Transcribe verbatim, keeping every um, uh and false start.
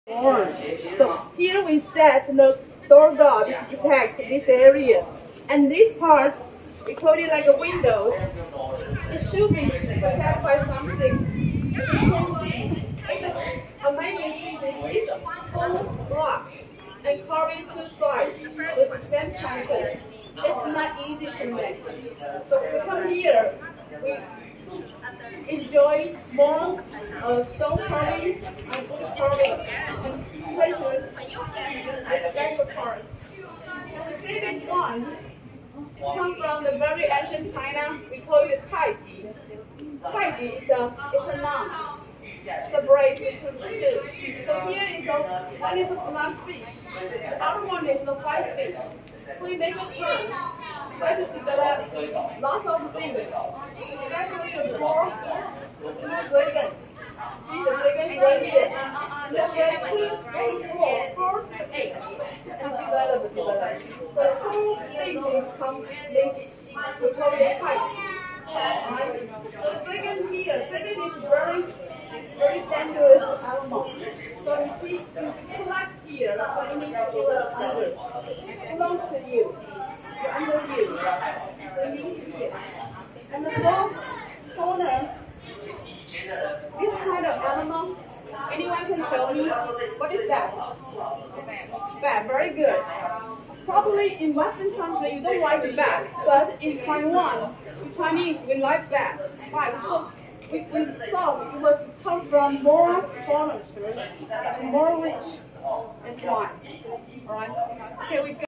Born. So here we set the door guard to protect this area. And this part, we call it like a windows. It should be protected by something. As you can see, it's a amazing piece. It's a whole block and carving two sides with the same temple. It's not easy to make. So we come here, we enjoy more uh, stone carving and wood carving and pleasures and special parts. You see this one? It comes from the very ancient China. We call it Tai Ji. Tai Ji is a it's a noun separated into two. So here is a one is a black fish, the other one is a white fish. So we make a turn. Try to develop lots of things, especially the four small dragon. See the dragon right here. So we have two, three, four, four to eight. And develop, develop. So two things come this. We call it kite. Alright. So the dragon here, dragon is very, very dangerous animal. So you see, you collect here, but you need to do it under. It belongs to you. You're under you. So it means here. And the fourth corner, this kind of animal, anyone can tell me what is that? Bat, very good. Probably in Western country you don't like the bat, but in Taiwan, the Chinese we like bat. Why? Because we, we thought it was come from more furniture, it's more rich. That's why. Alright? Okay, we go.